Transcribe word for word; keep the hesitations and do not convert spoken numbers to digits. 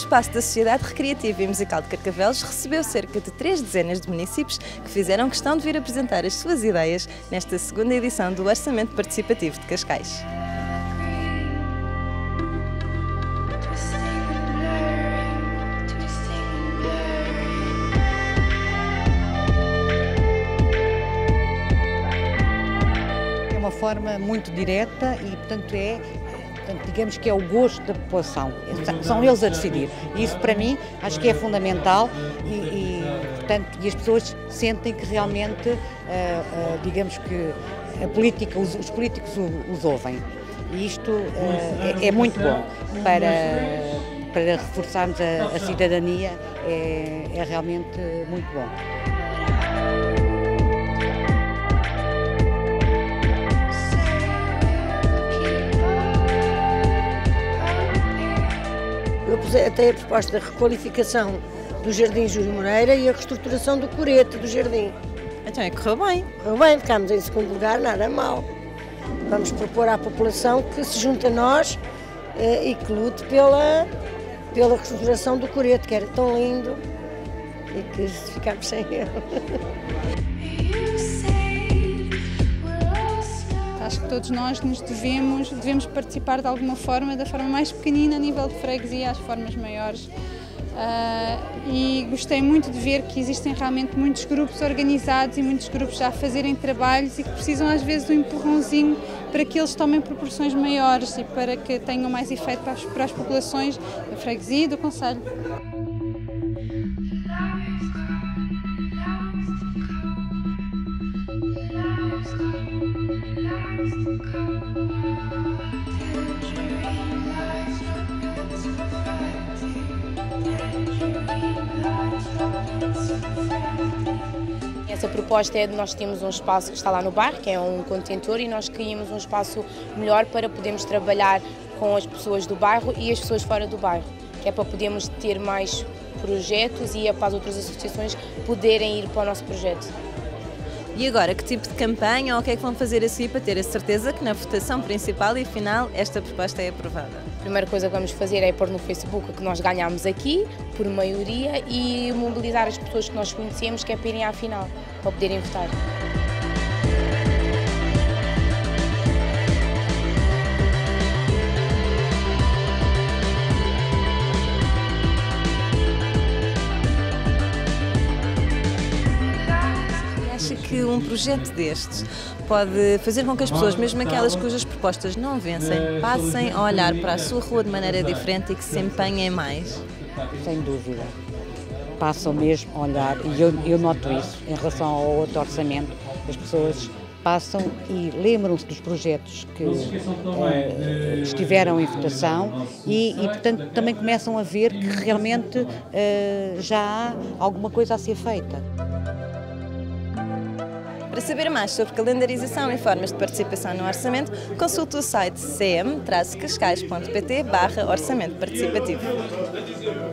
Espaço da Sociedade Recreativa e Musical de Carcavelos recebeu cerca de três dezenas de municípios que fizeram questão de vir apresentar as suas ideias nesta segunda edição do Orçamento Participativo de Cascais. É uma forma muito direta e, portanto, é, portanto, digamos que é o gosto da população. São eles a decidir. E isso, para mim, acho que é fundamental e, e, portanto, e as pessoas sentem que realmente, uh, uh, digamos que a política, os, os políticos os ouvem. E isto uh, é, é muito bom para, para reforçarmos a, a cidadania, é, é realmente muito bom. Eu apresentei a proposta da requalificação do Jardim Júlio Moreira e a reestruturação do corete do jardim. Então é, correu bem. Correu bem, ficámos em segundo lugar, nada mal. Vamos propor à população que se junte a nós eh, e que lute pela, pela reestruturação do corete, que era tão lindo e que ficámos sem ele. Acho que todos nós nos devemos, devemos participar de alguma forma, da forma mais pequenina a nível de freguesia, às formas maiores. Uh, e gostei muito de ver que existem realmente muitos grupos organizados e muitos grupos já a fazerem trabalhos e que precisam às vezes de um empurrãozinho para que eles tomem proporções maiores e para que tenham mais efeito para as, para as populações da freguesia e do concelho. Essa proposta é de nós temos um espaço que está lá no bairro, que é um contentor, e nós queríamos um espaço melhor para podermos trabalhar com as pessoas do bairro e as pessoas fora do bairro, que é para podermos ter mais projetos e é para as outras associações poderem ir para o nosso projeto. E agora, que tipo de campanha ou o que é que vão fazer a seguir para ter a certeza que na votação principal e final esta proposta é aprovada? A primeira coisa que vamos fazer é pôr no Facebook que nós ganhámos aqui, por maioria, e mobilizar as pessoas que nós conhecemos que é para irem à final, para poderem votar. Acha que um projeto destes pode fazer com que as pessoas, mesmo aquelas cujas propostas não vencem, passem a olhar para a sua rua de maneira diferente e que se empenhem mais? Sem dúvida. Passam mesmo a olhar, e eu, eu noto isso em relação ao outro orçamento, as pessoas passam e lembram-se dos projetos que uh, estiveram em votação e, e, portanto, também começam a ver que realmente uh, já há alguma coisa a ser feita. Para saber mais sobre calendarização e formas de participação no orçamento, consulte o site c m cascais ponto pt barra orçamento participativo.